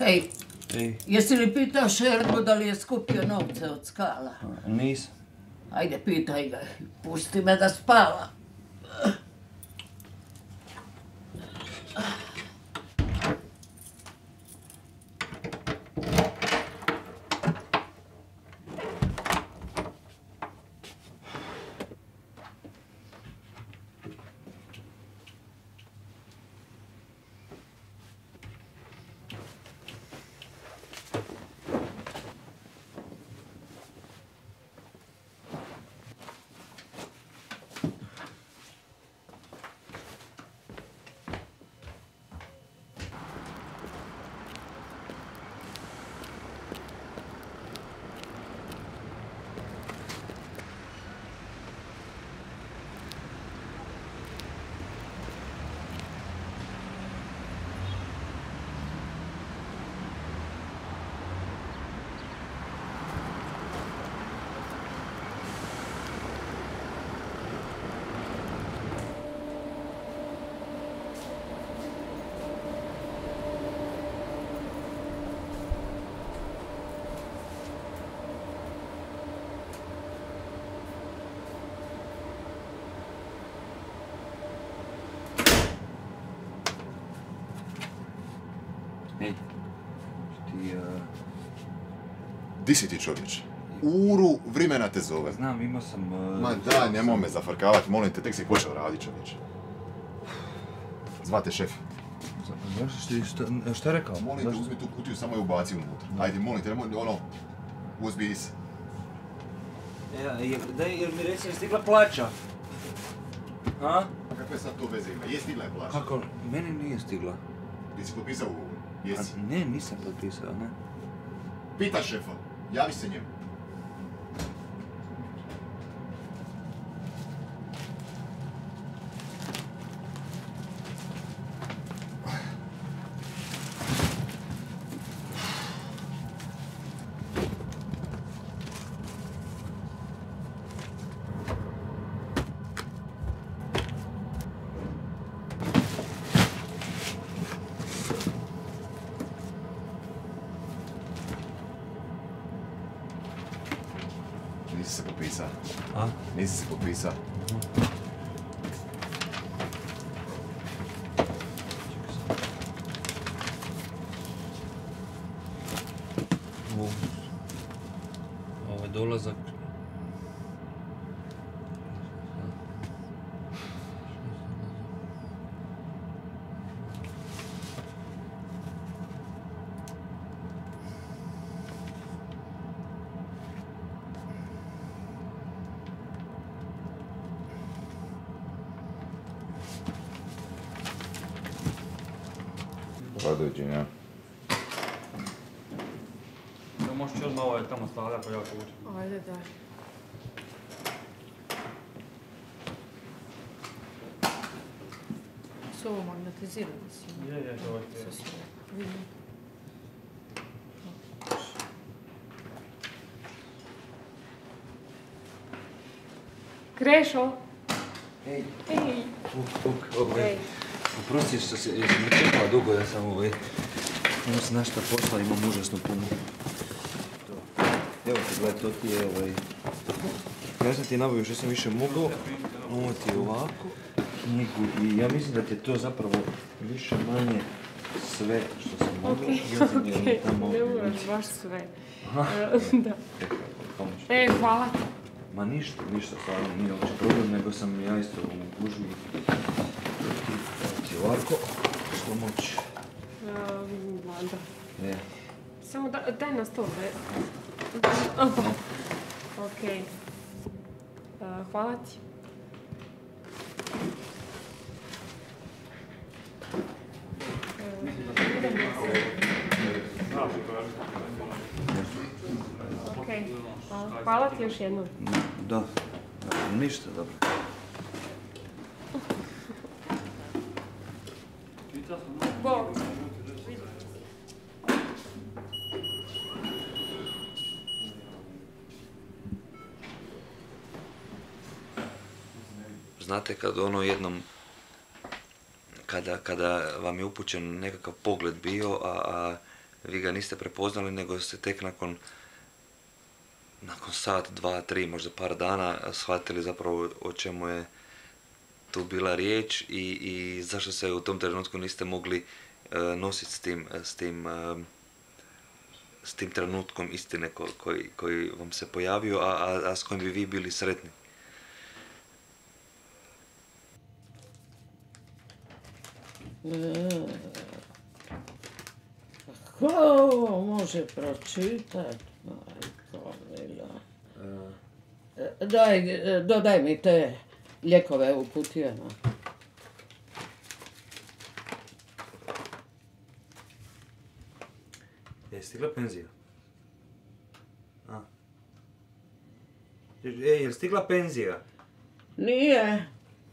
Hej, jesi li pitao Šerbu da li je skupio novce od skala? Nisam. Ajde, pitaj ga. Pusti me da spava. Ej, ti... Di si ti, čovječ? Uru vremena te zove. Znam, imao sam... Ma daj, nemoj me zafrkavati, molim te, tek si počeo radit, čovječ. Zvate šef. Šta je rekao? Molim te, uzmi tu kutiju, samo je ubaci unutra. Ajde, molim te, nemoj, uzbi se. Daj, jer mi reci, je stigla plaća? A? Kakve sad to veze ima? Je stigla je plaća? Kako? Meni nije stigla. Ti si potpisao ugovor? Jesi? Ne, nisam potpisao, ne. Pita šefa, javi se njemu. Nisi se potpisao. A? Nisi se potpisao. Ovo je dolazak. Dođenja. Da možeš ću odmah ovaj tamo stavljati pa ja povučem. Ajde, daj. Su ovo magnetizirani si? Je, to je. Vidim. Krešo! Ej! Ej! Ej! Oprosti što si me čekala dugo, ja sam imam se našta posla, imam užasno puno. Evo ti gledaj, to ti je ja sam ti nabavio što sam više mogao, ovo ti je ovako, knjigu i ja mislim da ti je to zapravo više manje sve što sam mogao. Okej, ne moraš baš sve. Da. Ej, hvala ti. Ma ništa, stvarno nije uopće problem, nego sam ja isto u gužvi. Ti ovako, što moći. Vada. Je. Samo daj na stol, daj. Okej. Hvala ti. Okej, hvala ti još jednom. Da, ništa, dobro. Bog. Znate kad ono jednom, kada vam je upućen nekakav pogled bio, a vi ga niste prepoznali, nego ste tek nakon sat, dva, tri, možda par dana shvatili zapravo o čemu je tu bila riječ i zašto se u tom trenutku niste mogli nositi s tim trenutkom istine koji vam se pojavio, a s kojim bi vi bili sretni. Ko ovo može pročitati, majko mila? Dodaj mi te lijekove u kutijama. Je stigla penzija? Je stigla penzija? Nije.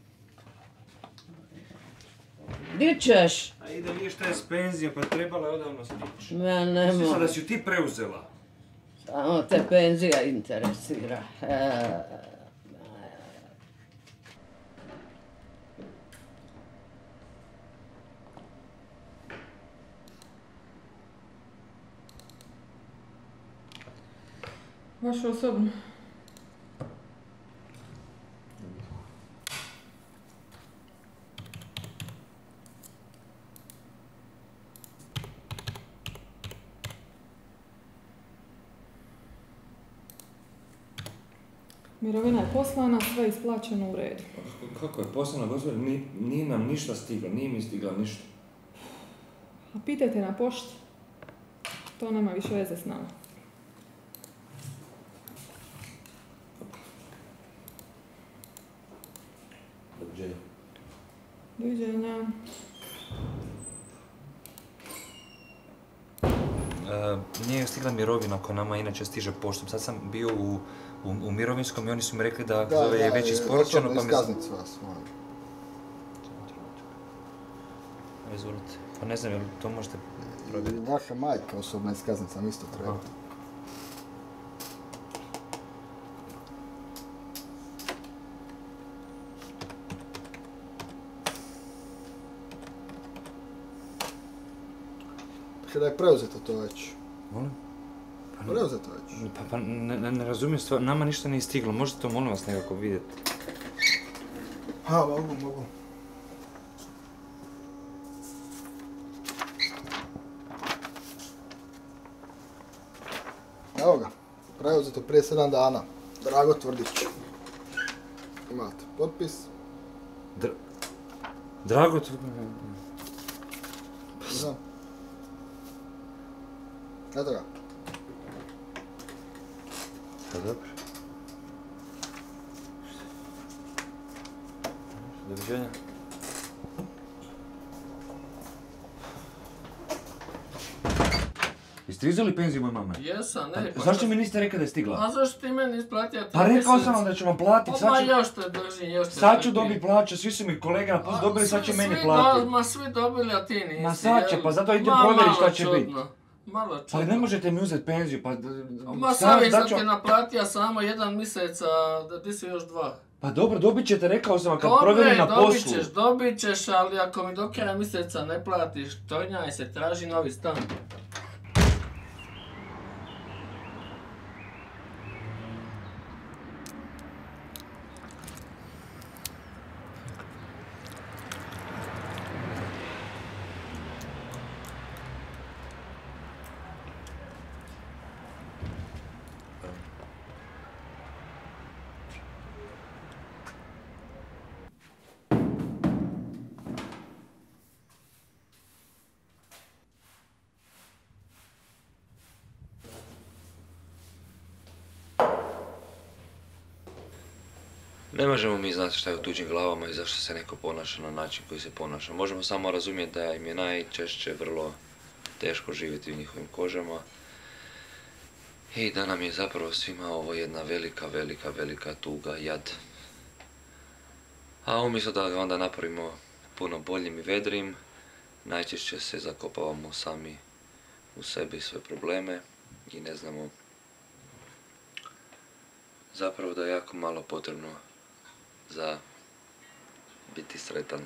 Di ćeš? A i da vidiš šta je s penzijom, pa trebala je odavno stići. Ma ne Sviša mogu. da si ju ti preuzela. Samo te penzija interesira. Vašu osobnu. Mirovina je poslana, sve je isplaćeno u redu. Kako je poslana, gospodin? Nije nam ništa stiglo, nije mi stigla ništa. A pitajte na pošti. To nema više veze s nama. Doviđenja. Doviđenja. Nije stigla mirovina koja nama inače stiže poštom. Sad sam bio u mirovinskom i oni su mi rekli da je već isporučeno, pa mi... iskaznicu vas, molim. Izvolite. Pa ne znam, jel to možete provjeriti? I vaša majka osobna iskaznica mi isto treba. Da je preuzeto to već. Molim? Preuzeto već. Pa ne razumijem stvar, nama ništa nije stiglo, možete to molim vas nekako vidjeti. Mogu. Evo ga, preuzeto prije 7 dana. Drago Tvrdić. Imate potpis. Drago Tvrdić? Znam. Eto ga. Pa dobro. Doviđenja. Jeste vi uzeli penziju moje mame? Jesam, ne. Zašto mi niste rekli da je stigla? A zašto ti meni isplatio? Pa rekao sam vam da ću vam platiti, još te držim, još te sad ću dobiti plaću, svi su mi kolega na plus dobili, sad će meni platiti. Ma svi dobili, a ti nisi. Ma sad će, pa zato idem provjeriti šta će biti. Malo čudno. Pa ne možete mi uzeti penziju, pa... Ma savjek sam ti naplatio samo 1 mjesec, a ti si još 2. Pa dobro, dobit ćete, rekao sam vam kad provjerim na poslu. Dobit ćeš, ali ako mi do kraja mjeseca ne platiš, tonjaj se, traži novi stan. Ne možemo mi znati šta je u tuđim glavama i zašto se neko ponaša na način koji se ponaša. Možemo samo razumjeti da im je najčešće vrlo teško živjeti u njihovim kožama i da nam je zapravo svima ovo jedna velika tuga, jad. A umjesto da ga onda napravimo puno boljim i vedrim, najčešće se zakopavamo sami u sebi i sve probleme i ne znamo zapravo da je jako malo potrebno za biti sretan.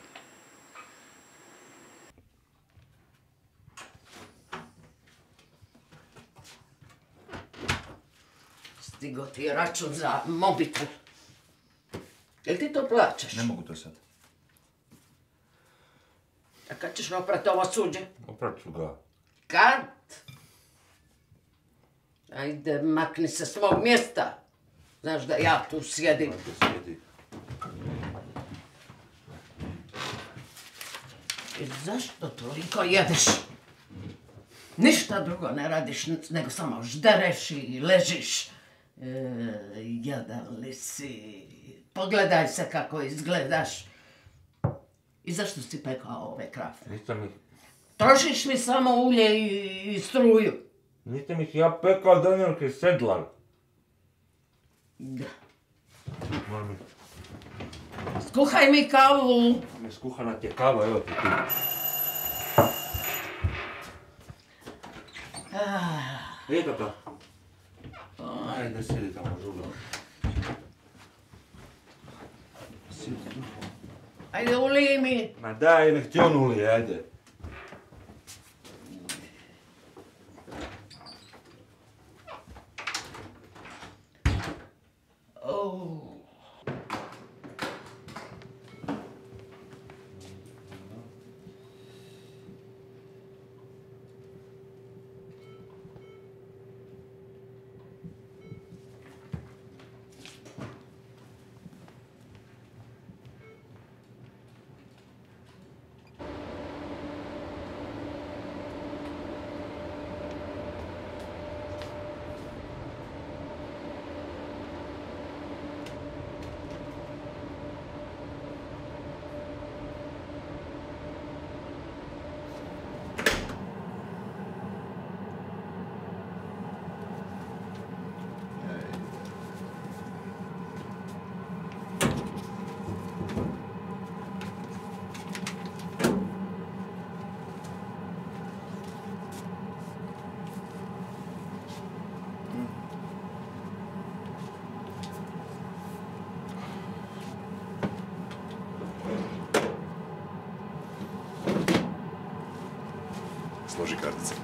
stigo ti je račun za mobitel. Jel ti to plaćaš? Ne mogu to sad. A kad ćeš oprat ovo suđe? Oprat ću ga. Kad? Ajde, makni se s mog mjesta. Znaš da ja tu sjedim. Sjedi. I zašto toliko jedeš? Ništa drugo ne radiš, nego samo ždereš i ležiš. Jadan li si? Pogledaj se kako izgledaš. I zašto si pekao ove krave? Nisam ih... Trošiš mi samo ulje i struju. Nisam ih ja pekao, donijel sedlar. Da. Mami, Skuhaj mi kavu. skuhana ti je kava, evo ti ti. Ej, tata. Ajde, sjedi tamo žuga. Ajde, ulij mi. Ma daj, nek ti on ulije, ajde. Složi kartice.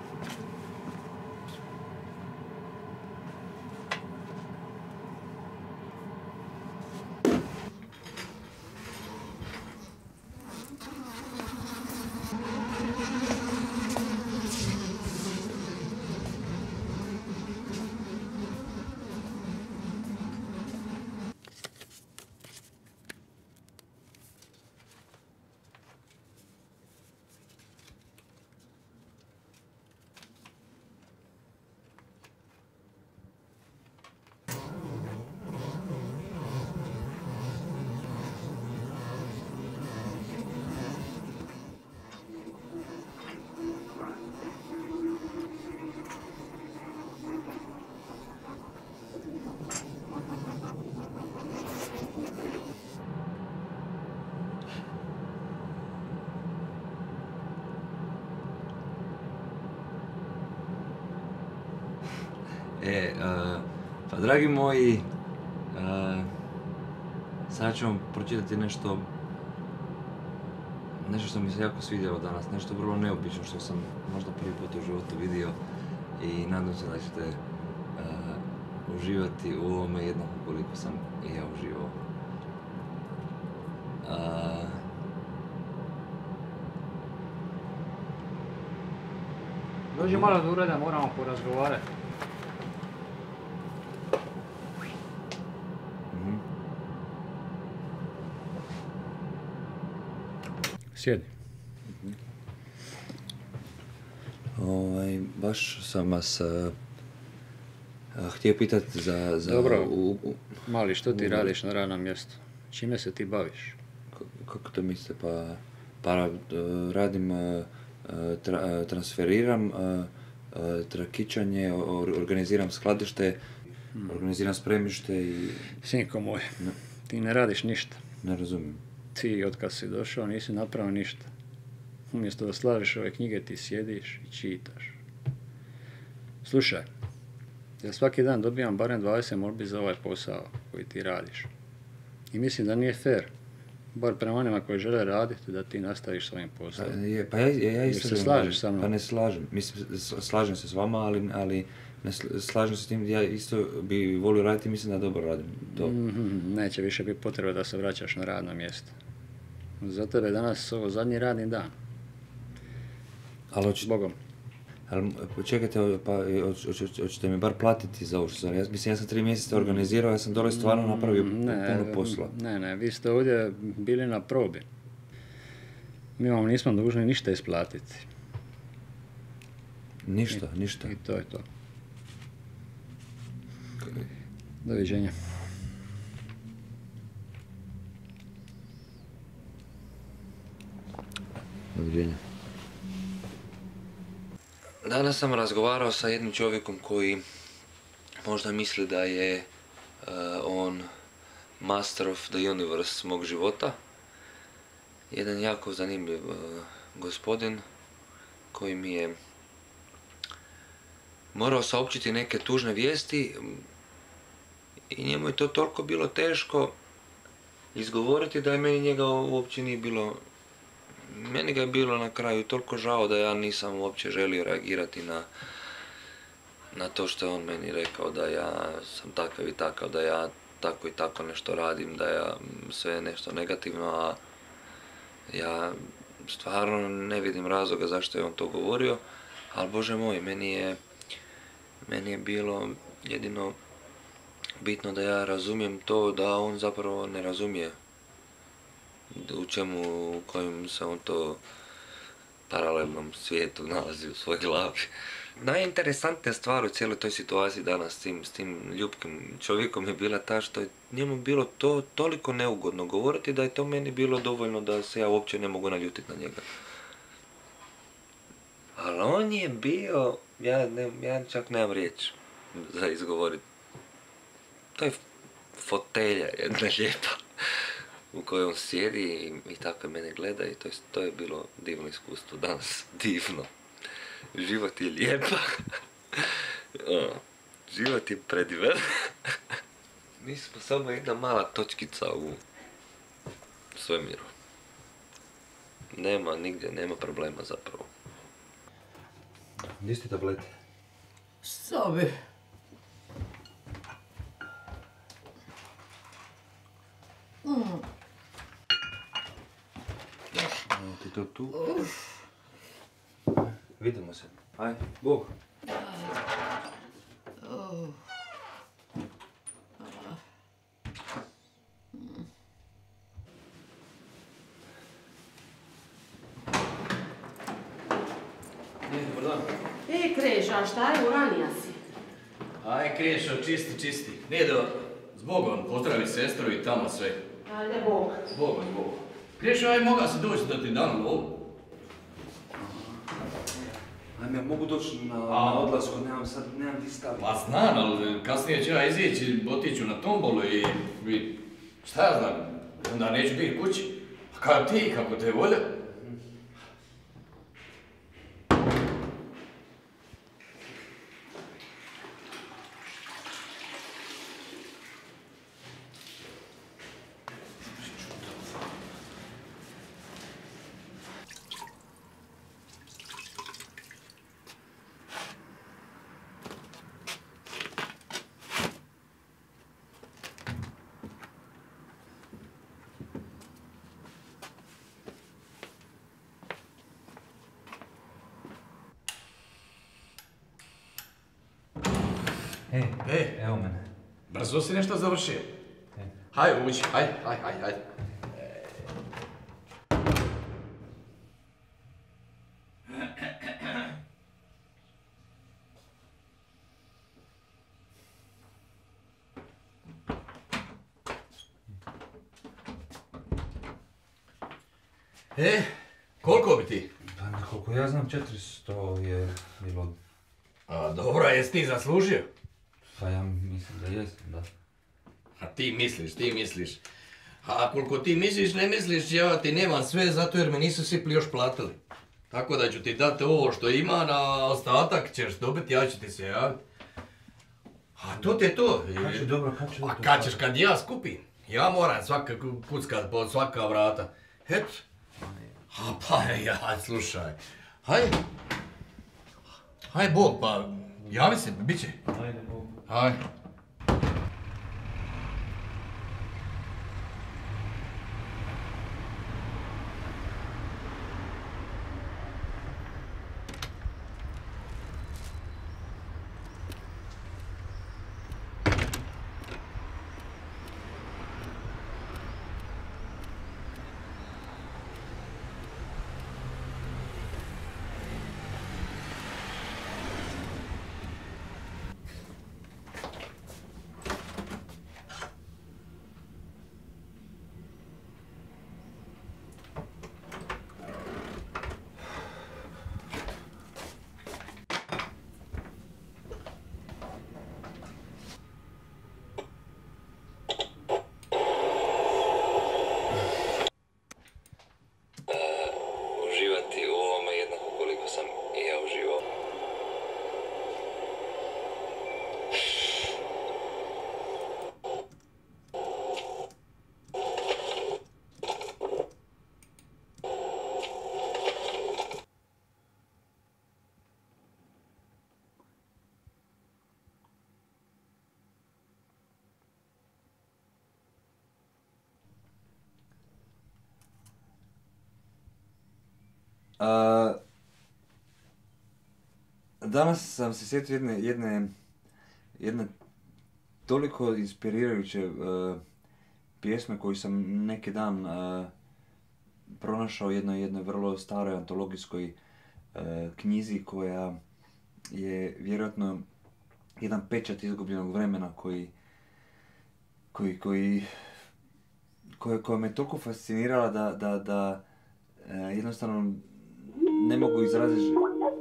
Pa dragi moji, sad ću vam pročitati nešto što mi se jako svidjelo danas, nešto vrlo neobično što sam možda prvi put u životu vidio i nadam se da ćete uživati u ovome jednako koliko sam i ja uživao. Dođi malo do ureda, moramo porazgovarati. Sjedi. Baš sam vas htio pitati za... Dobro, mali, što ti radiš na radnom mjestu? Čime se ti baviš? Kako to mislite? Pa radim, transferiram, trakičanje, organiziram skladište, organiziram spremište i... Sinko moj, ti ne radiš ništa. Ne razumijem. Ti, otkad si došao, nisi napravio ništa. Umjesto da slažeš ove knjige, ti sjediš i čitaš. Slušaj, ja svaki dan dobijam barem 20 molbi za ovaj posao koji ti radiš. I mislim da nije fair bar prema onima koji žele raditi, da ti nastaviš svojim poslom. Pa ja isto se slažeš sa mnom? Pa ne slažem. Mislim, slažem se s vama, ali ne slažem se s tim, ja isto bi volio raditi i mislim da dobro radim. Neće više biti potreba da se vraćaš na radno mjesto. Za tebe danas ovo zadnji radni dan. Ali Bogom. Ali čekajte, pa hoćete mi bar platiti za ovo što sam. Ja sam 3 mjeseca organizirao, ja sam dole stvarno napravio puno posla. Ne, vi ste ovdje bili na probi. Mi vam nismo dužni ništa isplatiti. Ništa. I to je to. Doviđenja. Doviđenja. Danas sam razgovarao sa jednim čovjekom koji možda misli da je on master of the universe mog života. Jedan jako zanimljiv gospodin koji mi je morao saopćiti neke tužne vijesti i njemu je to toliko bilo teško izgovoriti da je meni njega uopće nije bilo. Meni ga je bilo na kraju toliko žao da ja nisam uopće želio reagirati na to što je on meni rekao, da ja sam takav i takav, da ja tako i tako nešto radim, da ja sve nešto negativno, a ja stvarno ne vidim razloga zašto je on to govorio, ali Bože moj, meni je bilo jedino bitno da ja razumijem to da on zapravo ne razumije u kojem se on to paralelnom svijetu nalazi u svojoj glavi. Najinteresantnija stvar u cijeloj toj situaciji danas s tim ljubkim čovjekom je bila ta što je njemu bilo to toliko neugodno govoriti da je to meni bilo dovoljno da se ja uopće ne mogu naljutiti na njega. Ali on je bio, ja čak nemam riječ za izgovoriti. To je fotelja jedna lijepa u kojoj on sjedi i tako mene gleda i to je bilo divno iskustvo danas, divno. Život je lijepa, život je predivan. Mi smo samo jedna mala točkica u svemiru. Nema problema zapravo. Gdje ste tablete? Sobi. Ti to tu? Vidimo se. Aj, Bog. Dobar dan. Krešo, a šta je, uranija si? Aj, Krešo, čisti. Nije zbogom, pozdravi sestru i tamo sve. Ajde, Bog. Zbogom. Krešo, aj, moga se doći da ti dam lovu. Ajme, ja mogu doći na odlasku, nemam ti staviti. Pa znam, ali kasnije ću ja izići, otiću na tombolu i šta ja znam, onda neću biti kući. A kao ti, kako te je volja? Evo mene. Brzo si nešto završio. Haj, uđi, haj. Koliko bi ti? Pa koliko ja znam, 400 je bilo. A dobro, jesi ti zaslužio? Pa ja mislim da jesam, da. A ti misliš. A koliko ti misliš, ne misliš, ja ti nemam sve zato jer me nisu svi još platili. Tako da ću ti dati ovo što ima, na ostatak ćeš dobiti, ja ću ti se javiti. A to ti je to. Kad ću, dobro, kad ću? A kad ćeš, kad ja skupim. Ja moram kuckat pod svaka vrata. Eto. A pa ja, slušaj. Haj Bog, pa javi se, bit će. Ajde Bog. Haj. Danas sam se sjetio jedne toliko inspirirajuće pjesme koju sam neki dan pronašao u jednoj vrlo staroj antologijskoj knjizi koja je vjerojatno jedan pečat izgubljenog vremena koja me toliko fascinirala da jednostavno ne mogu izraziti.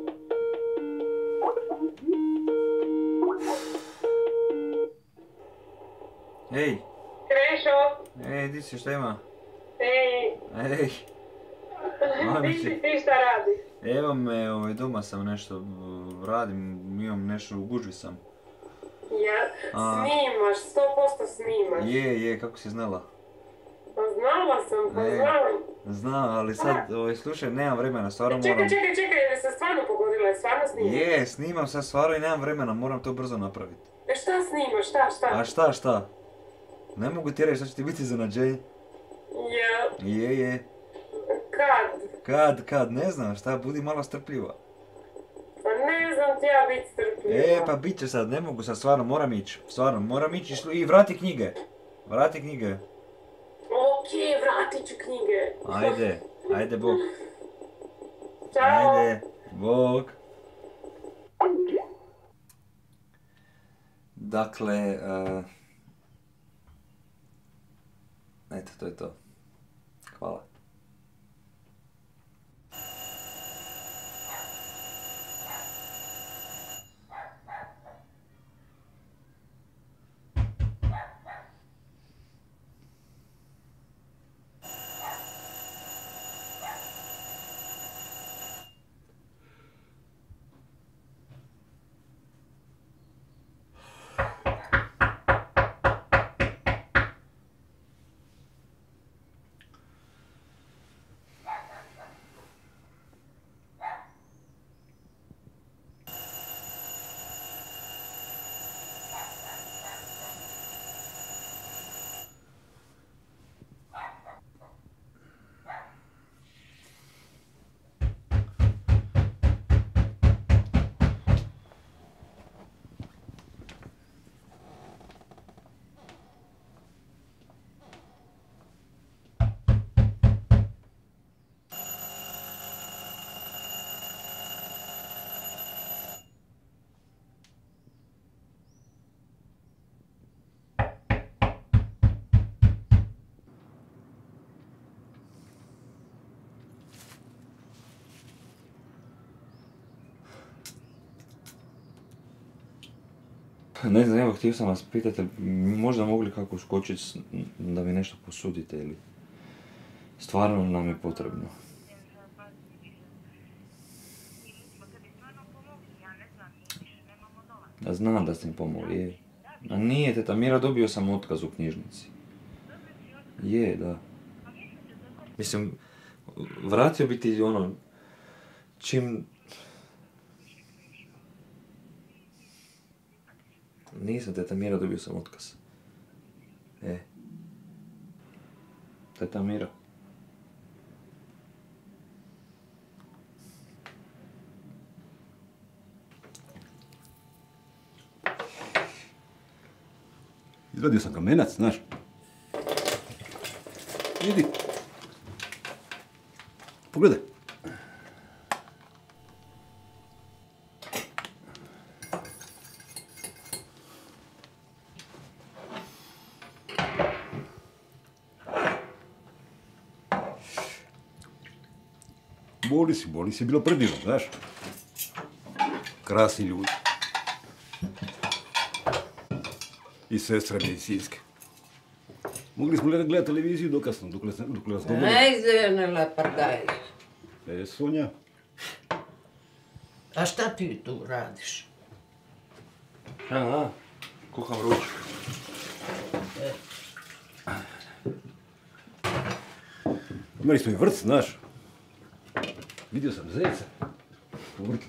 Ej! Krešo! Ej, di si, šta ima? Ej! Ej! Di si, ti šta radiš? Evo me, doma sam nešto radim, imam nešto, u gužvi sam. Ja, snimaš, 100% snimaš. Je, kako si znala? Pa znala sam, pa znam. Znam, ali sad, slušaj, nemam vremena, stvarno moram... Čekaj, je li se stvarno pogodila, stvarno snimaš? Je, snimam sad stvarno i nemam vremena, moram to brzo napraviti. Šta snimaš, šta? A šta? Ne mogu ti reći šta će ti biti iznenađenje. Je. Kad, ne znam šta, budi malo strpljiva. Pa ne znam ti ja biti strpljiva. Pa bit će sad, ne mogu sad, stvarno moram ići i vrati knjige. Okej, vratit ću knjige. Ajde, Bog. Ćao. Ajde, Bog. Dakle, eto, to je to. Hvala. Ne znam, evo, htio sam vas pitati, možda mogli kako uskočiti da mi nešto posudite ili... Stvarno nam je potrebno. Da znam da ste mi pomogli, je. A nije, teta Mira, dobio sam otkaz u knjižnici. Je, da. Mislim, vratio bi ti ono, čim... Nisam teta Mira, dobio sam otkaz. Teta Mira. Izvadio sam kamenac, znaš. Vidi. Pogledaj. Boli si, bilo predivno, znaš. Krasni ljudi. I sestre medicinske. Mogli smo gledati televiziju dokasno, dok nas dobro. Ajde, ne lapardaj. Sonja. A šta ti tu radiš? Kuham ručak. Imali smo i vrt, znaš. Vidio sam zeca. U vrtu.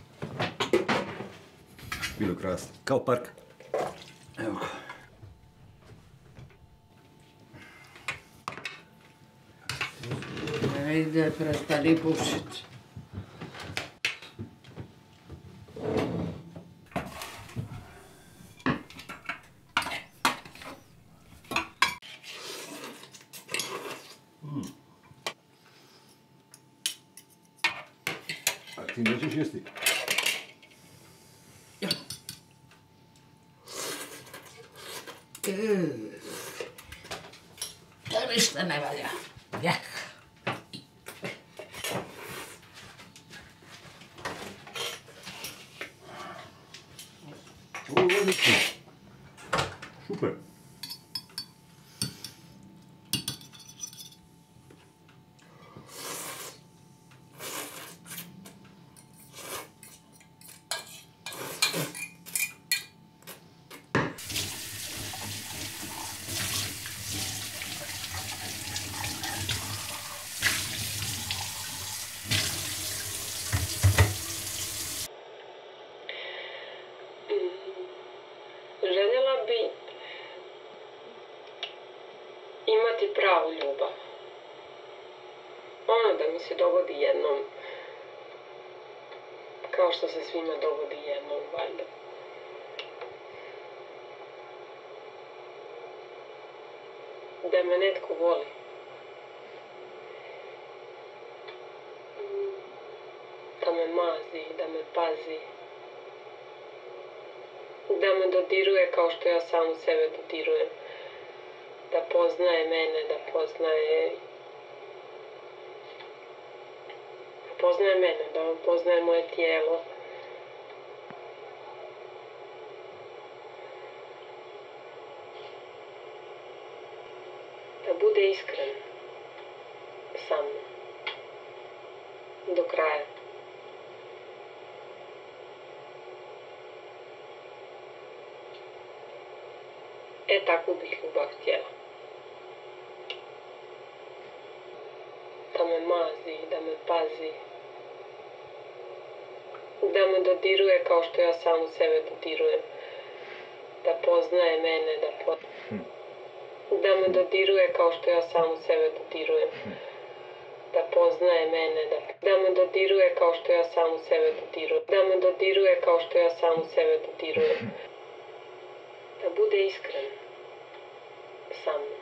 Bilo krasno. Kao park. Evo ga. Ajde, prestani pušit. A ti nećeš jesti? To ništa ne valja. Jak. Ovo je odlično. Super. Željela bi imati pravu ljubav. Ono da mi se dogodi jednom, kao što se svima dogodi jednom, valjda. Da me netko voli. Da me mazi, da me pazi. Da me dodiruje kao što ja sam sebe dodirujem. Da poznaje mene, da poznaje mene, da poznaje moje tijelo. Da bude iskren sa mnom. Do kraja. Takvu bih ljubav htjela. Da me mazi, da me pazi. Da me dodiruje kao što ja sam sebe dodirujem. Da poznaje mene, da me dodiruje kao što ja sam sebe dodirujem. Da poznaje mene, da me dodiruje kao što ja sam sebe dodirujem. Da me dodiruje kao što ja sam sebe dodirujem. Da bude iskren sa mnom.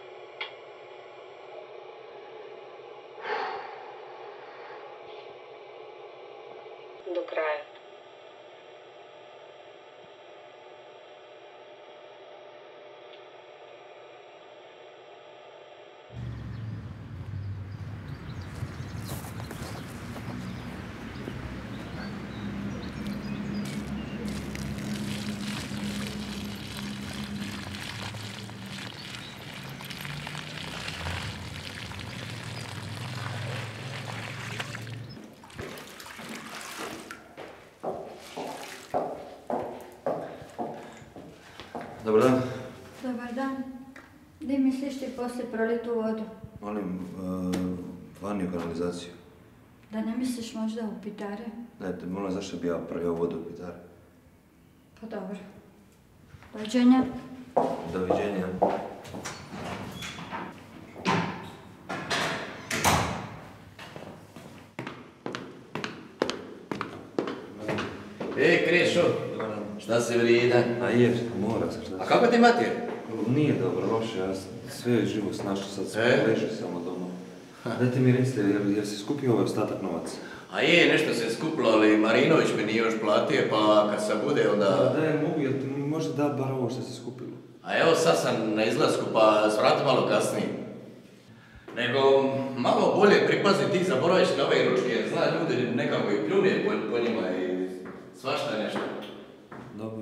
Do kraja. Dobar dan. Dobar dan. Gdje misliš ti poslije proliti u vodu? Molim, vani u kanalizaciju. Da ne misliš možda u pitare? Dajte, molim, zašto bi ja prljao vodu u pitare? Pa dobro. Doviđenja. Doviđenja. Kreso, šta se vrida? A je, mora se šta se. A kako ti Matija? Nije dobro, loše, ja sve živo snašao, sad sve leži samo doma. Dajte mi recite, jel si skupio ovaj ostatak novaca? A je, nešto se skupilo, ali Marinović mi nije još platio, pa kad se bude onda... Daj, mogu, jel ti možda dat bar ovo što si skupilo? A evo sad sam na izlasku, pa svrati malo kasnije. Nego, malo bolje pripazi ti zaboraviš na ove ručke, jer zna ljudi nekako i pljune po njima i svašta je nešto. Dobro.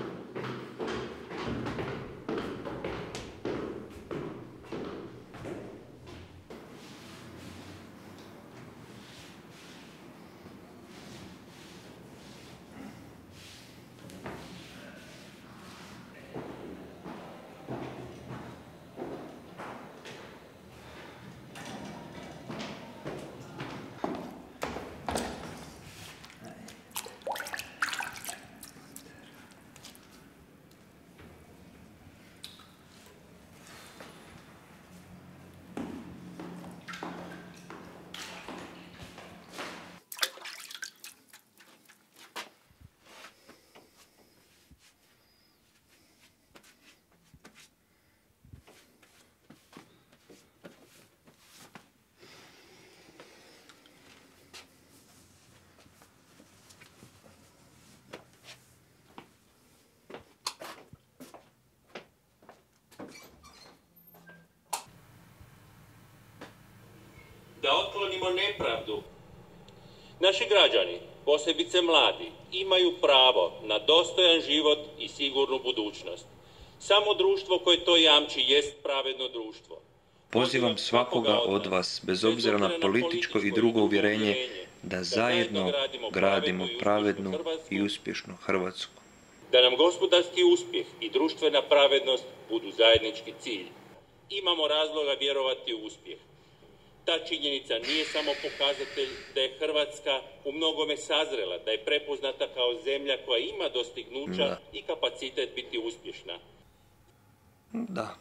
Da otklonimo nepravdu. Naši građani, posebice mladi, imaju pravo na dostojan život i sigurnu budućnost. Samo društvo koje to jamči jest pravedno društvo. Pozivam svakoga od vas, bez obzira na političko i drugo uvjerenje, da zajedno gradimo pravednu i uspješnu Hrvatsku. Da nam gospodarski uspjeh i društvena pravednost budu zajednički cilj. Imamo razloga vjerovati u uspjeh. Ta činjenica nije samo pokazatelj da je Hrvatska u mnogome sazrela, da je prepoznata kao zemlja koja ima dostignuća i kapacitet biti uspješna. Da.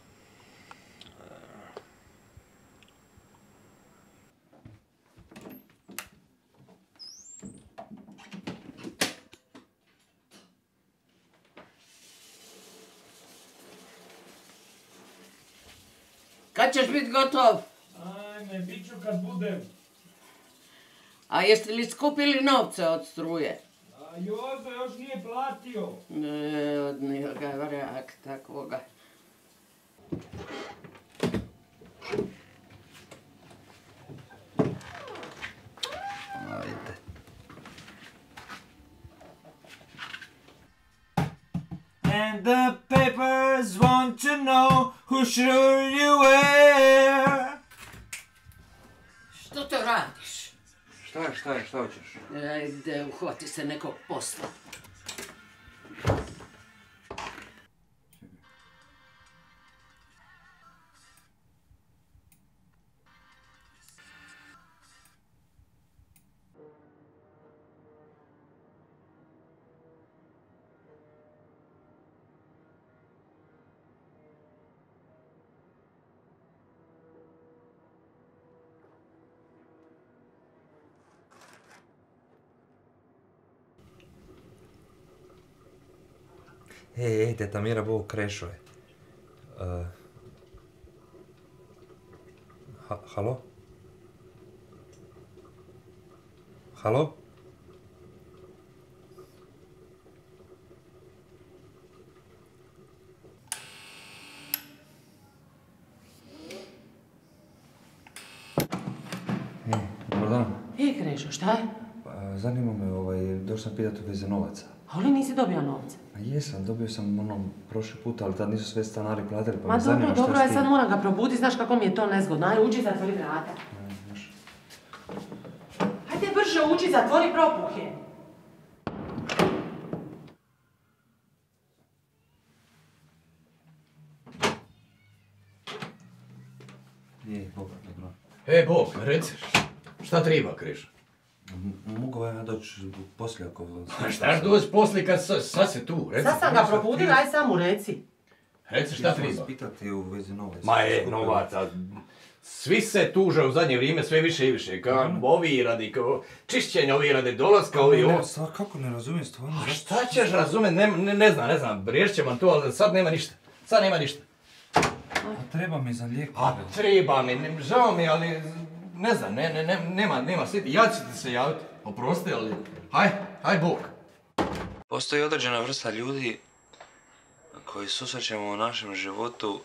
Kad ćeš biti gotov? Ajme, bit ću kad budem. A jeste li skupili novce od struje? A Jozo još nije platio. Ne, odnio ga vrak takvoga. Ajde. And the papers want to know who sure you wear. Što to radiš? Šta hoćeš? Ajde, uhvati se nekog posla. Ej, teta Mira, bo Krešo je. Halo? Halo? Dobar dan. Krešo, šta je? Zanima me, došao sam pitati u vezi novaca. Ali nisi dobio novce. Jesam, dobio sam prošli puta, ali tad nisu sve stanari platili, pa Ma me zanima šta dobro, s tim. sad moram ga probuditi, znaš kako mi je to nezgodno. Ajde, uđi, zatvori vrata. Hajde brže uđi, zatvori propuhe. Je, Boga, dobro. Bog, reci, šta treba, Kreso? Mogu ja doći poslije ako... Štaš doći poslije kad sad se tu, reci. Sad sam ga probudila, aj samo reci. Reci šta treba. Htio sam pitati u vezi novaca. Ma novaca. Svi se tuže u zadnje vrijeme sve više i više. Ovi radi čišćenja, ovi radi dolaska, ovi ovo. Kako ne razumijem stvarno? A šta ćeš razumjeti? Ne znam, riješit će vam to, ali sad nema ništa. Sad nema ništa. A treba mi za lijek. A treba mi, žao mi, ali ne znam, nema sviti. Ja ću ti se javiti, oprosti, ali haj Bog. Postoji određena vrsta ljudi koji susrećemo u našem životu,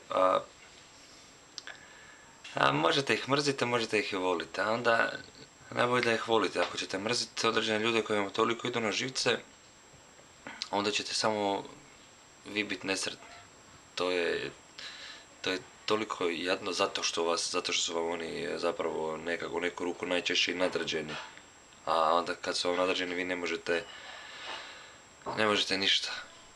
a možete ih mrziti, možete ih i voliti, a onda najbolje da ih volite. Ako ćete mrziti određene ljude koji vam toliko idu na živce, onda ćete samo vi biti nesretni. To je toliko jadno zato što su vam oni zapravo nekako u neku ruku najčešće i nadređeni. A onda kad su vam nadređeni vi ne možete ništa.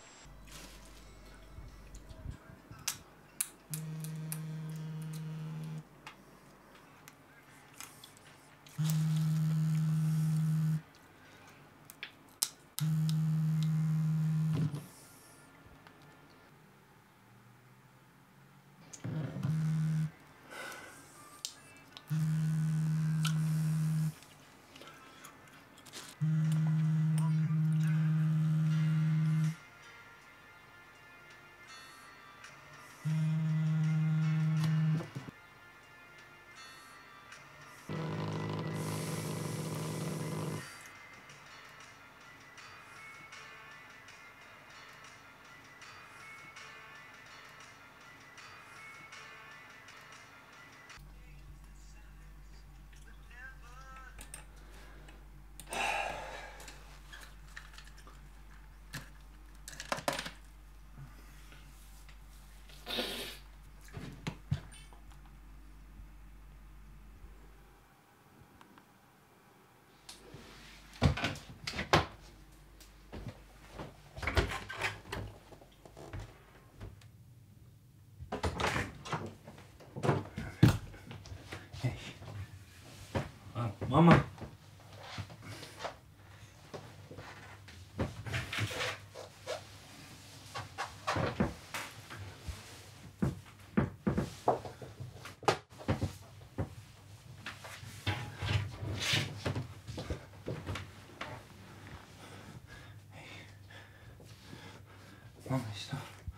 Mama? Mama, isto.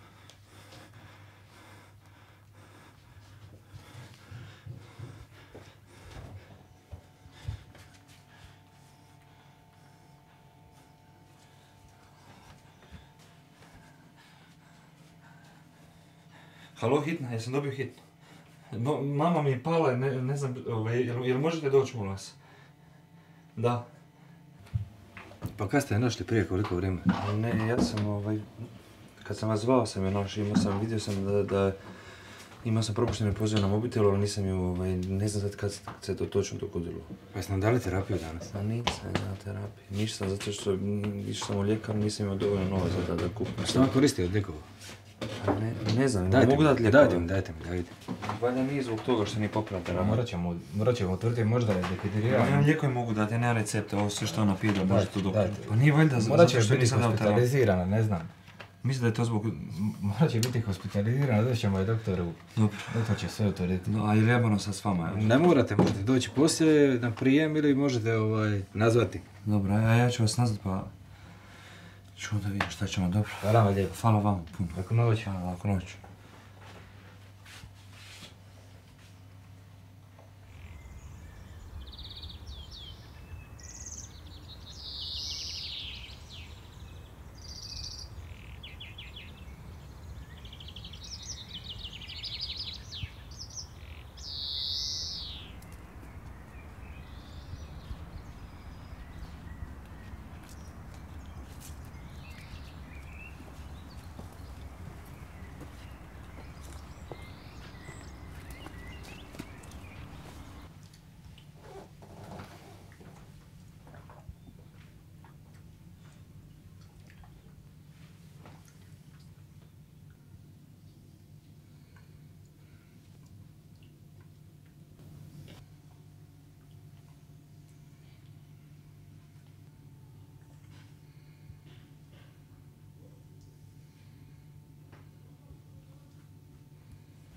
Halo, hitna, jesam dobio hitnu. Mama mi je pala, ne znam, jel možete doći, molim vas? Da. Pa kad ste je našli prije koliko vrijeme? Ne, ja sam kad sam vas zvao sam je našao, vidio sam da imao sam propuštene pozive na mobitelu, ali nisam ju, ne znam kad se to točno dogodilo. Pa jeste nam dali terapiju danas? Pa nisam dao terapiju, ništa, zato što išao sam u ljekar, nisam imao dovoljno novaca da kupim. Šta vam koristio od lijekova? Ne znam, mogu dati lijekove. Dajte mi, da vidim. Valjda nije zbog toga što nije popravna terapija. Morat ćemo utvrditi možda je dehidratirano. Ja lijekove mogu dati, ja nemam recepta, ovo sve što ona pije da može to doktor. Pa nije valjda morat će biti hospitalizirana, ne znam. Mislim da je to zbog... Morat će biti hospitalizirana, doći ćemo i doktoru. Dobro. Doktor će sve utvrditi. A ili ja moram sad s vama? Ne morate, možete doći poslije na prijem ili možete nazvati. Dobro, ja ću vas nazvati pa... Ču da vidim šta ćemo, dobro. Hvala vam lijepo. Hvala vam puno. Laku noć. Laku noć.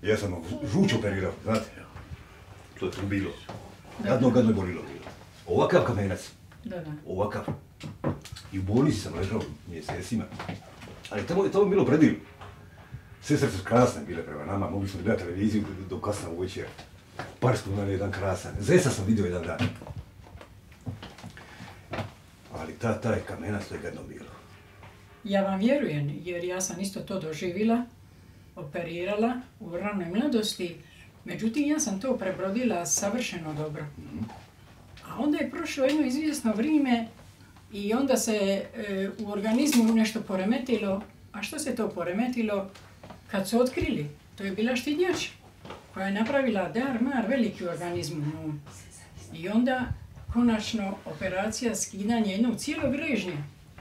Ja sam žuč operirao, znate. To je tu bilo. Gadno je bolilo bilo. Ovakav kamenac. Da. Ovakav. I u bolnici sam ležao mjesecima. Ali tamo je bilo predivno. Sestre su krasne bile prema nama, mogli smo gledati televiziju do kasna u večer. Par smo imali jedan krasan. Zesa sam vidio jedan dan. Ali taj kamenac, to je gadno bilo. Ja vam vjerujem, jer ja sam isto to doživjela, operirala u ranoj mladosti. Međutim, ja sam to prebrodila savršeno dobro. A onda je prošlo jedno izvjesno vrijeme i onda se u organizmu nešto poremetilo. A što se to poremetilo? Kad su otkrili, to je bila štidnjača koja je napravila dar-mar veliki u organizmu mom. I onda, konačno, operacija skidanja jednog cijelog režnja.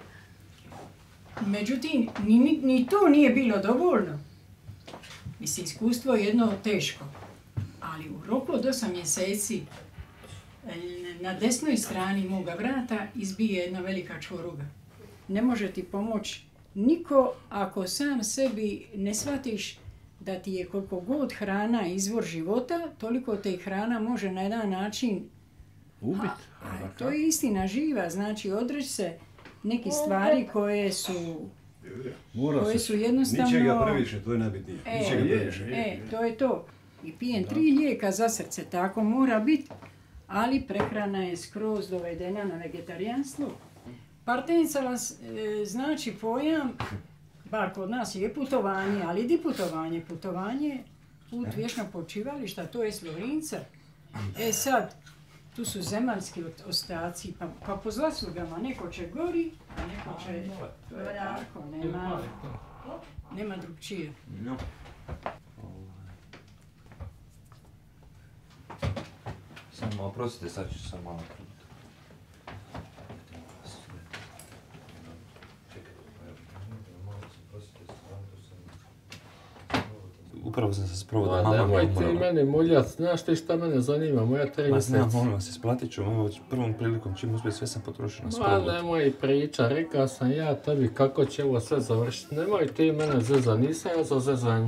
Međutim, ni to nije bilo dovoljno. Mislim, iskustvo je jedno teško. Ali u roku od 8 mjeseci na desnoj strani moga vrata izbije jedna velika čvoruga. Ne može ti pomoći niko ako sam sebi ne shvatiš da ti je koliko god hrana izvor života, toliko te hrana može na jedan način ubiti. To je istina živa, znači odreći se neki stvari koje su jednostavno... Ničega previše, to je najbitnije. To je to. I pijem 3 lijeka za srce, tako mora biti, ali prehrana je skroz dovedena na vegetarijanstvo. Partenica vas znači pojam, bar kod nas je putovanje, ali di putovanje? Putovanje, put vječnog počivališta, to je Slorinca. Sad, tu su zemaljski ostaci, pa po zaslugama neko će gori, a neko će... To je tako, nema drugčije. Samo, oprostite, sad ću sam malo truditi. Upravo sam se spravo da mama nemoj ti meni muljat, znaš ti šta mene zanima, moja 3 mjeseca. Znam, molim vas, isplatit ću vam prvom prilikom čim uspije, sve sam potrošio na sprovod. Nemoj priča, rekao sam ja tebi kako će ovo sve završiti. Nemoj ti mene zezat, nisam ja za zezanje.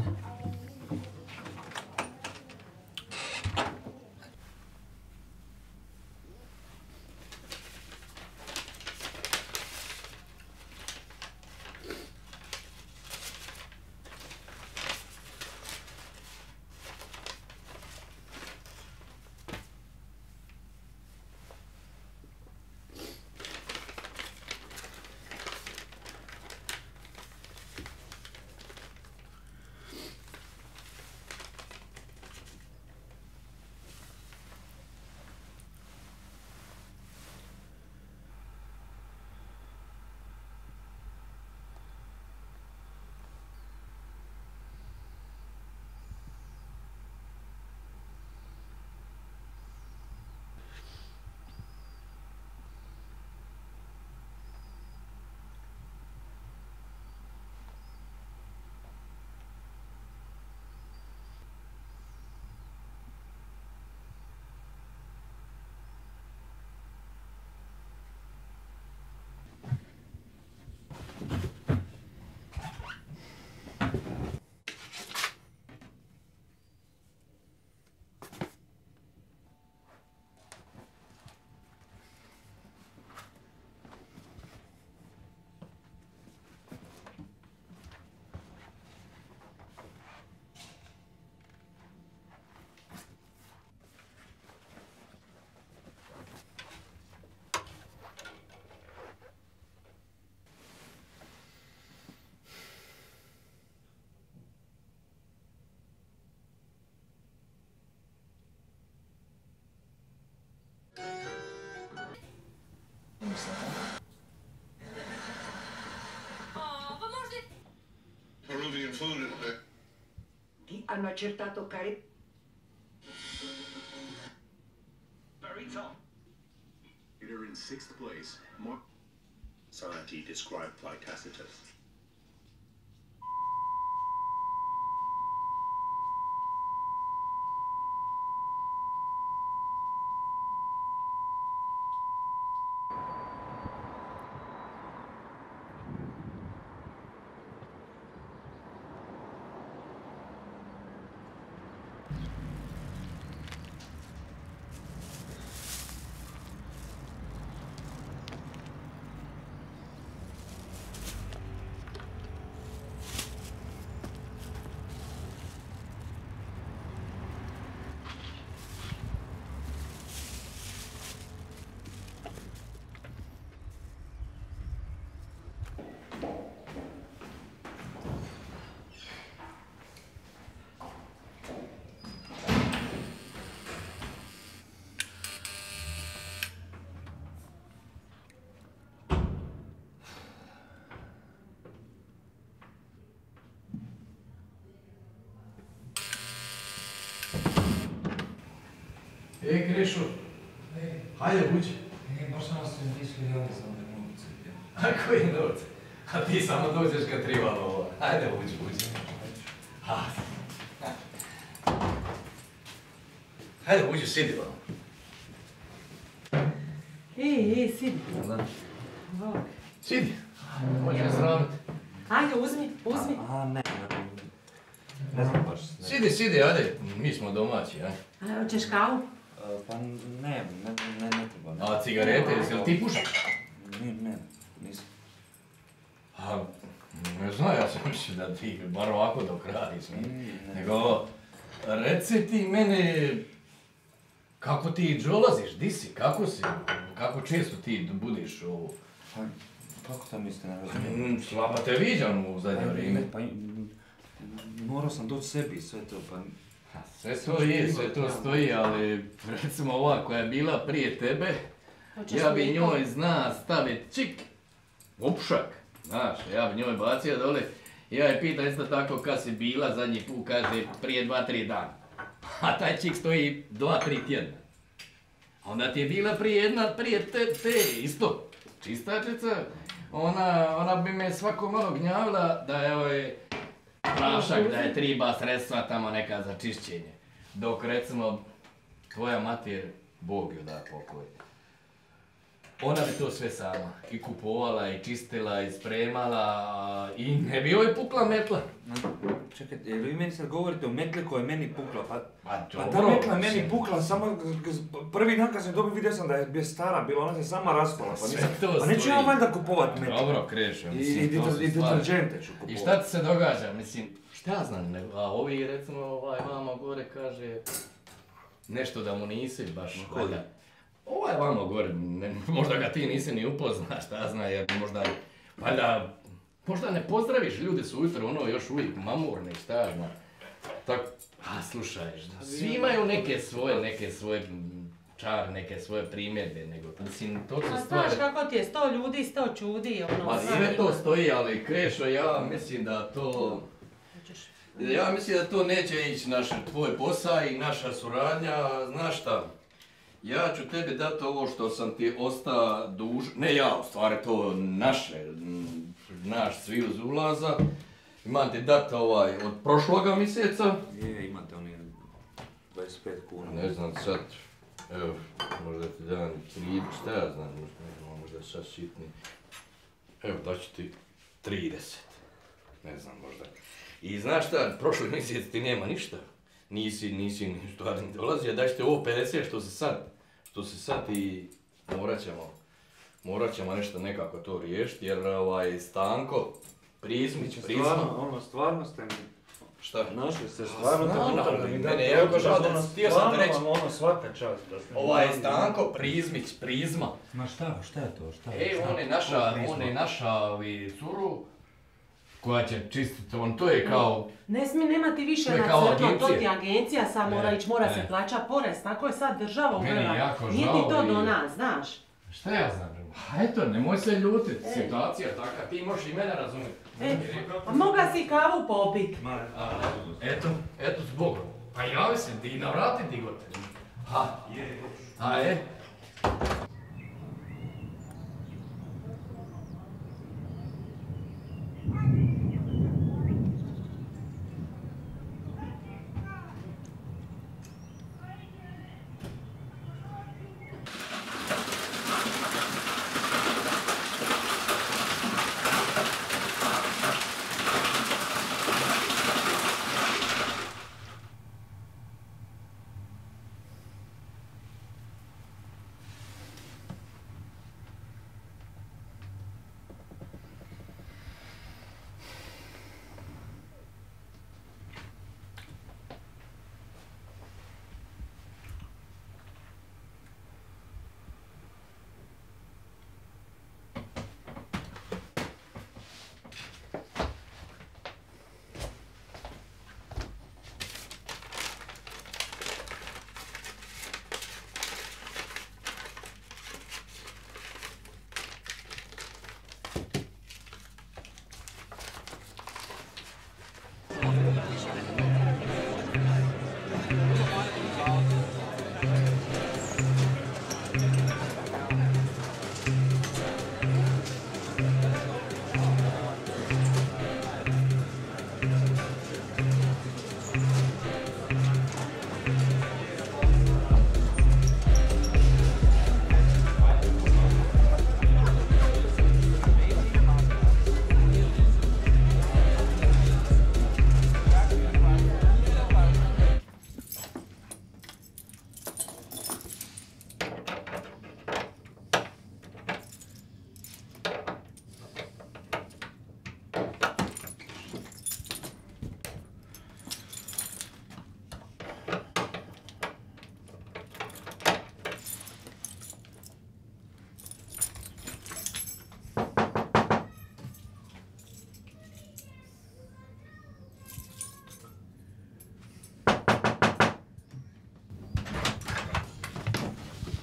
Peruvian food in there. Ti hanno accertato Very top. You're in 6th place. More society described by Tacitus. Kreso, hajde uđi. Baš sam se mislio, ja sam na novce. A koji novce? A ti samo dođeš kad treba ovo. Hajde uđi. Hajde uđi, sidi vam. Sidi. Bog. Sidi. Može sramiti. Ajde, uzmi. Ne znam baš. Sidi, ajde. Mi smo domaći, ajde. Hoćeš kavu? Pa ne treba. A cigarete, jesi li ti pušak? Ne, nisam. A, ne znam, ja sam mislio da ti bar ovako dok radiš, nego reci ti mene kako ti dolaziš, di si, kako si, kako često ti budeš ovo? Kako to mislite, ne razumijem? Slaba te viđam u zadnje vrijeme. Pa morao sam doći sebi i sve to, pa... Sve to stoji, ali recimo ova koja je bila prije tebe, ja bi njoj zna staviti čik, upušak, znaš, ja bi njoj bacio dole, ja je pitan isto tako kad si bila zadnji put, kaže prije 2-3 dana, a taj čik stoji 2-3 tjedna. Onda ti je bila prije te isto, čistačica, ona bi me svako malo gnjavila da je prašak, da je triba sredstva tamo neka za čišćenje. Dok recimo tvoja Matija, Bog joj da pokoj, ona bi to sve sama i kupovala i čistila i spremala i ne bi joj pukla metla. Čekajte, jer vi meni sad govorite o metli koja je meni pukla, pa ta dobro, metla je meni pukla, samo prvi dan kad sam dobio vidio sam da je stara bila, ona se sama raspala, pa nisam, pa neću ja valjda kupovat metla. Dobro, Krešo, I deterđente ću kupovat. I šta ti se događa, mislim, šta ja znam, a ovi recimo vamo gore kaže nešto da mu nisi baš valjda. Ovaj vamo gore, možda ga ti nisi ni upoznao, šta zna, jer možda ne pozdraviš, ljudi su ujutro još uvijek mamurni, šta zna. Tako, slušaj, svi imaju neke svoje čar, neke svoje primjedbe, nego, mislim, to su stvari... Znaš kako ti je, 100 ljudi, 100 čudi, Pa sve to stoji, ali Krešo, ja mislim da to neće ići tvoj posao i naša suradnja, znaš šta? Ja ću tebi dati ovo što sam ti ostao dužan, ne ja, u stvari to naš svi uz ulaza. Imam ti dati od prošloga mjeseca. Imate oni 25 kuna. Ne znam sad, evo, možda ti dam 3, šta ja znam, možda sad sitni. Evo, daću ti 30, ne znam možda. I znaš šta, prošli mjesec ti nema ništa. Nisi ni stvari ni dolazio, daću ti ovo 50 što se sad i morat ćemo nešto nekako to riješiti, jer Stanko, Prizma. Stvarno ste mi... Šta? Našli ste stvarno te unutar da mi dati... Mene je jako žao da htio sam te reći. Svaka čast da ste... Stanko, Prizma. Ma šta je to? On je naša curu koja će čistiti, to je kao... Ne smije nemati više na crno, to ti agencija sad mora se plaća porez, tako je sad država uvela. Nije ti to do nas, znaš. Šta ja znam? Eto, nemoj se ljutiti, situacija taka, ti možeš i mene razumjeti. A mogla si kavu popit. Eto, zbog. Pa javi se, ti navrati digote.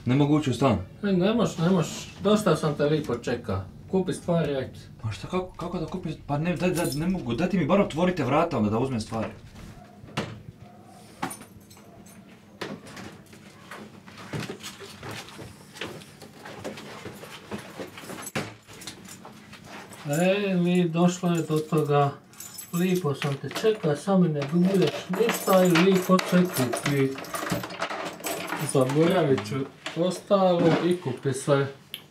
Ne mogu ući u stan. Ne moš, dosta sam te lipo čeka. Kupi stvari, ajde. Pa šta, kako da kupim? Pa ne, ne mogu, dajte mi bar otvorite vrata onda da uzmem stvari. Mi došlo je do toga. Lipo sam te čeka, sami ne budeš ništa i lipo se kupi. Zaboravit ću ostalo i kupi sve.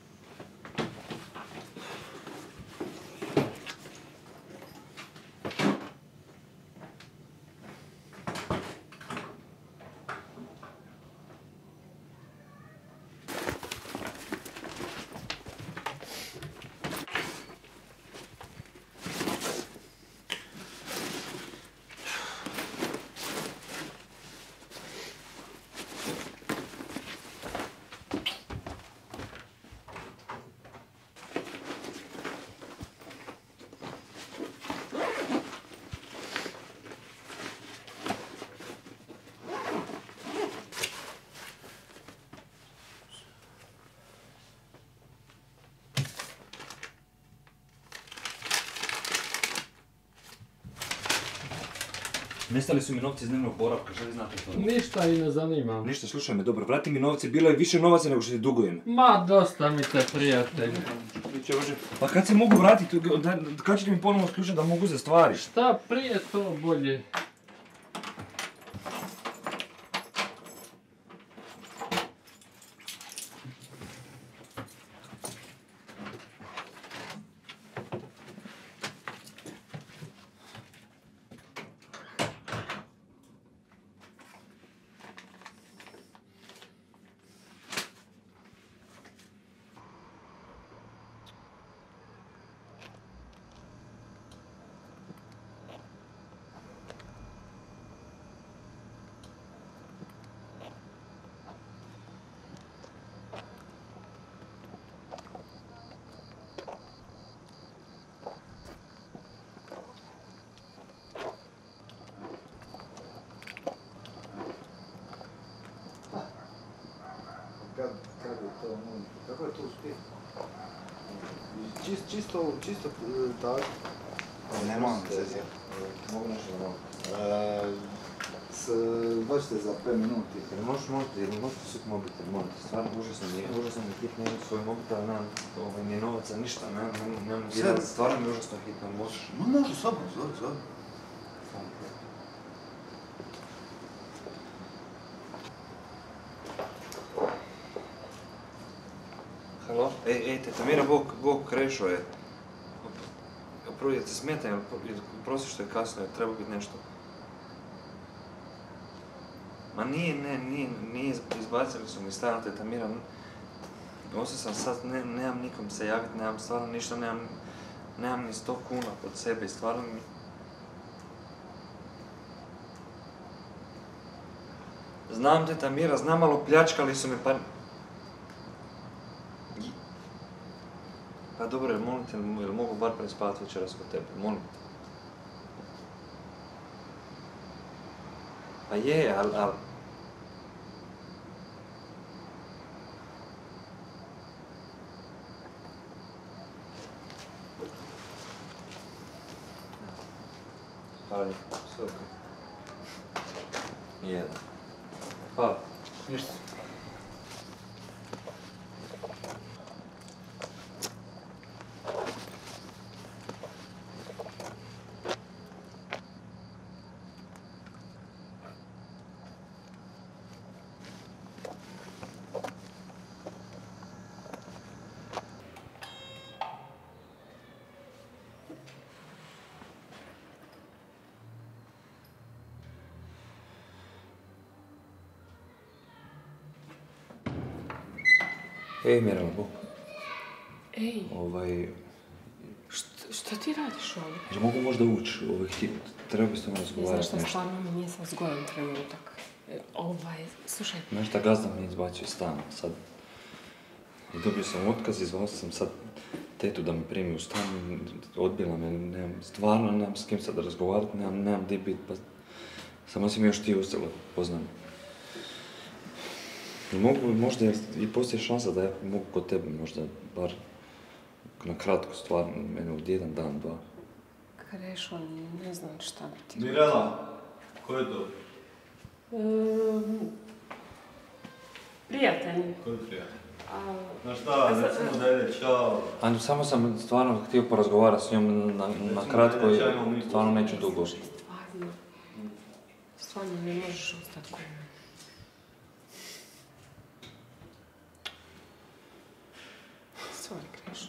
Nestali su mi novci iz dnevnog boravka, što vi znate to? Ništa i ne zanima. Ništa, slušaj me, dobro, vrati mi novce, bilo je više novaca nego što ti dugujem. Ma, dosta mi te, prijatelj. Pa kad se mogu vratiti, kad ćete mi ponovno sključati da mogu za stvari? Šta prije, to bolje. Kako je to uspjeh? Čisto tako. Nemam sezija. Mogu nešto da mogu. Bačite za 5 minuti. Jer možete suk mobitel, molite. Stvarno, užasno mi hitno imam svoj mobitel, nemam ni novaca, ništa, nemam gdje, stvarno mi užasno hitno, možeš? Može, sobom, zove. Halo? Ej, teta Mira, Bog Kreso je. Prvo, je te smetam, prosi što je kasno, jer treba biti nešto. Ma nije, izbacili su mi stan, teta Mira. Ostao sam sad, nemam nikom se javiti, nemam stvarno ništa, nemam ni 100 kuna pod sebe i stvarno mi... Znam, teta Mira, znam, ali opljačkali su me, pa... Pa dobro, molim te, jel mogu bar prespavati večeras kod tebe, molim te. Pa je, ali... Hvala lijepo, sve okej. Jedan. Hvala. Ništa. Ej, Mirala, Bog. Ej. Šta ti radiš ovdje? Jel mogu možda ući? Treba bi s tom razgovarati nešto. Znaš šta, stvarno mi nije sad zgodan trenutak. Slušaj. Znaš šta, gazda me izbacio iz stana sad. I dobio sam otkaz, izvao sam sad tetu da me primi u stan, odbila me, stvarno nemam s kim sad razgovarati, nemam gdje biti, pa samo si mi još ti ustala, poznam. Mogu možda i postoji šansa da ja mogu kod tebe možda bar na kratko stvarno, mene od jedan dan, dva. Krešo, ne znam šta bi ti... Mirela, ko je to? Prijatelj. Ko je prijatelj? Znaš šta, recimo da ide, čao. Anju, samo sam stvarno htio porazgovarati s njom na kratko i stvarno neću dugo. Stvarno ne možeš ostati kod mene. Sorry, Krešo.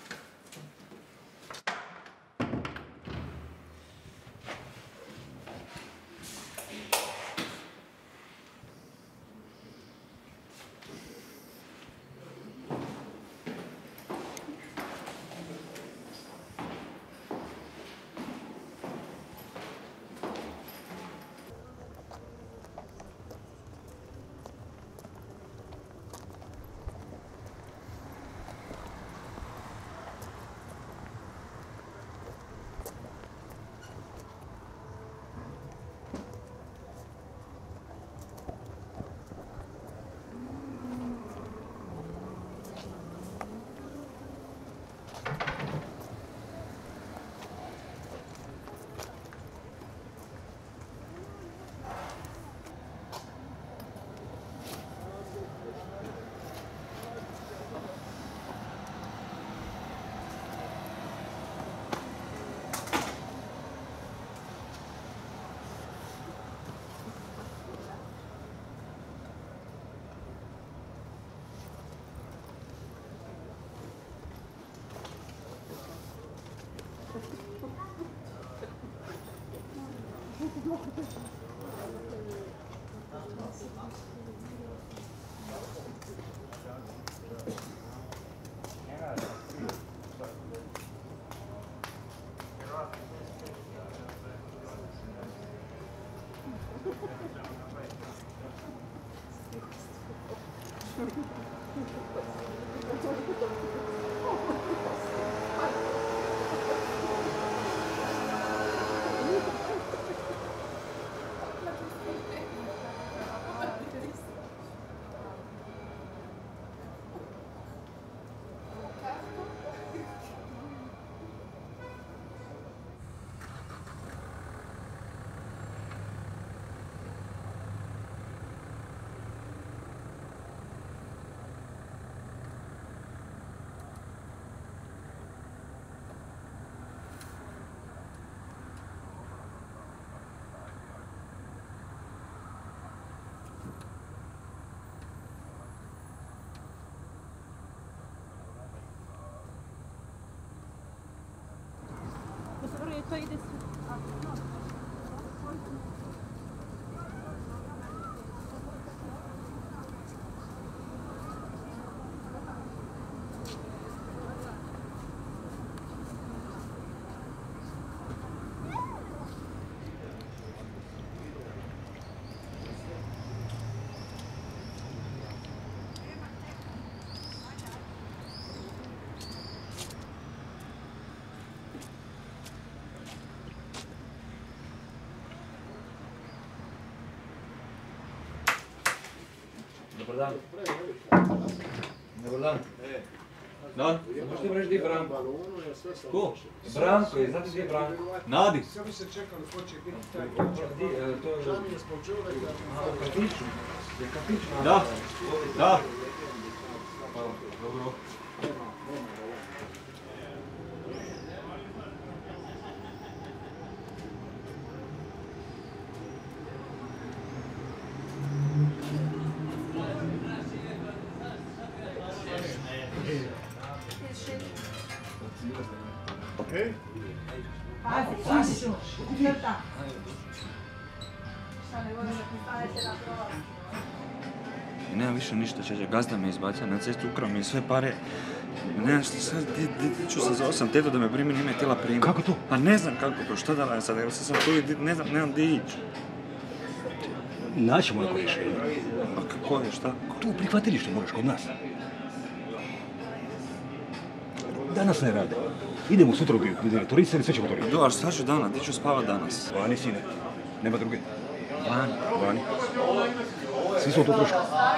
To ide sve. Dobar dan. Dobar dan. Dan? Možete mi reći gdje je Branko? Ko? Branko je, znate gdje je Branko? Nadi. Sve bi se čekali, ko će biti taj Žalije smo čovjeka. U kafiću? Je kafić? Da. Da. Dobro. Pazi, crta. Šta ne voliš da ti stavite na prolaz? I nema više ništa, čeđa, gazda me izbacio na cestu, ukrao mi sve pare. Ne, sad, ću se za 8 teto da me primi, nije me htjela primiti. Kako to? Pa ne znam kako to, šta da radim sad, evo sam tu i ne znam gdje ići. Naćemo neko rješenje. Pa kako je, šta? Tu u prihvatilište moraš kod nas. Danas ne rade. Idemo sutra u direktorice ili sve ćemo to riješiti. Do, a šta ću danas, gdje ću spavat danas? Vani, sine. Nema druge. Vani? Vani. Svi smo to trošili.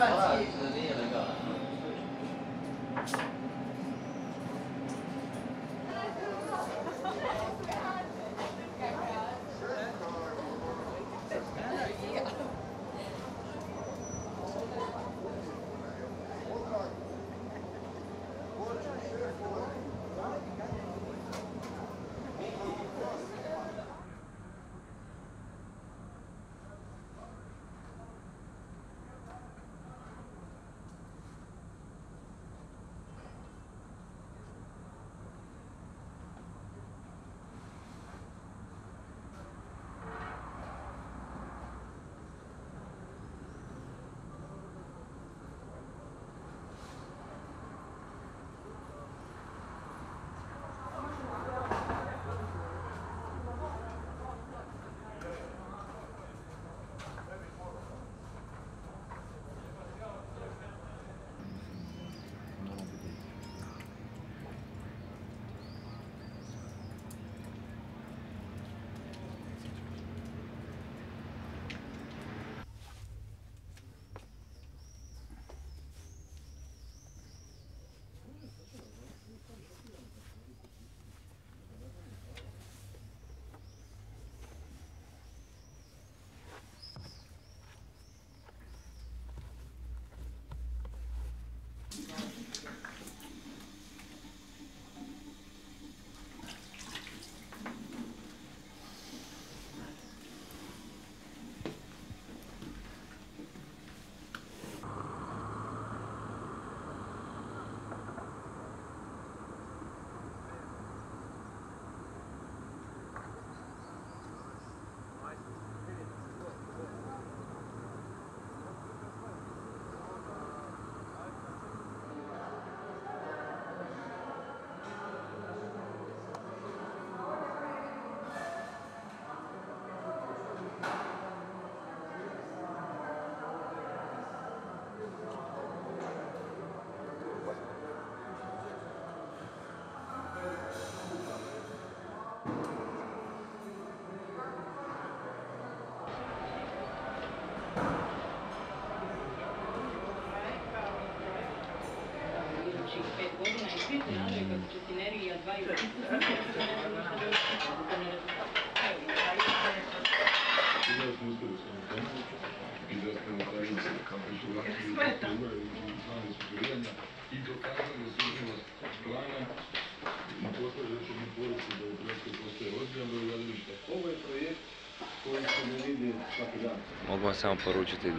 Mogu vam samo poručiti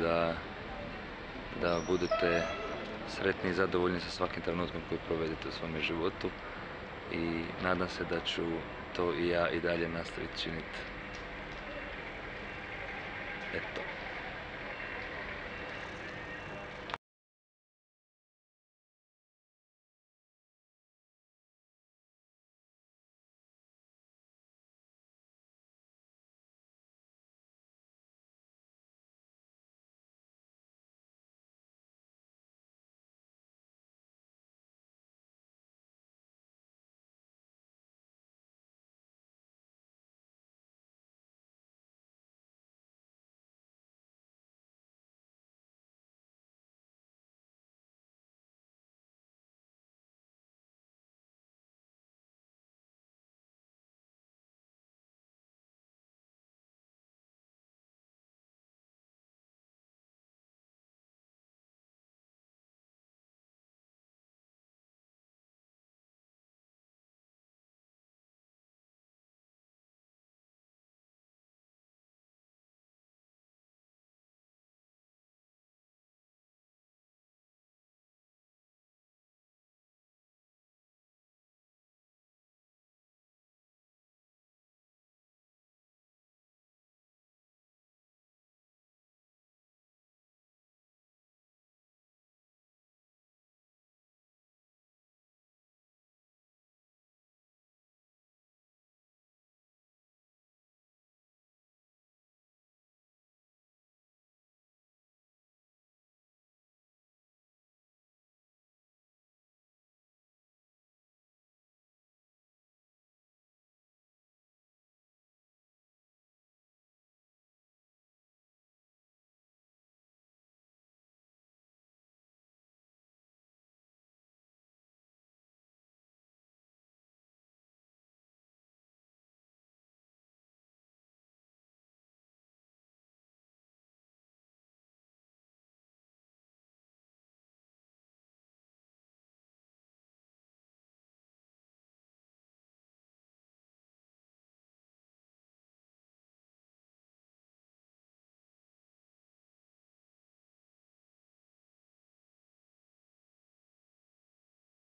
da budete sretni i zadovoljni sa svakim trenutkom koji provedete u svome životu i nadam se da ću to i ja i dalje nastaviti činiti. Eto.